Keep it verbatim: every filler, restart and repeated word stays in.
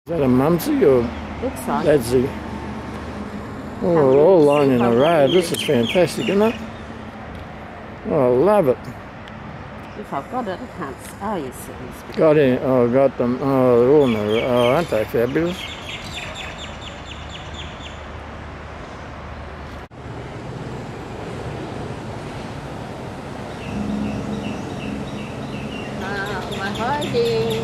that a mumsy or Looks like that's the... Oh, we're all lying in a row. This is fantastic, isn't it? Oh, I love it. If I've got it, I can't... Oh, yes, it is. Got in. Oh, got them. Oh, they're all in a row. Oh, aren't they fabulous? Ah, we're hiding.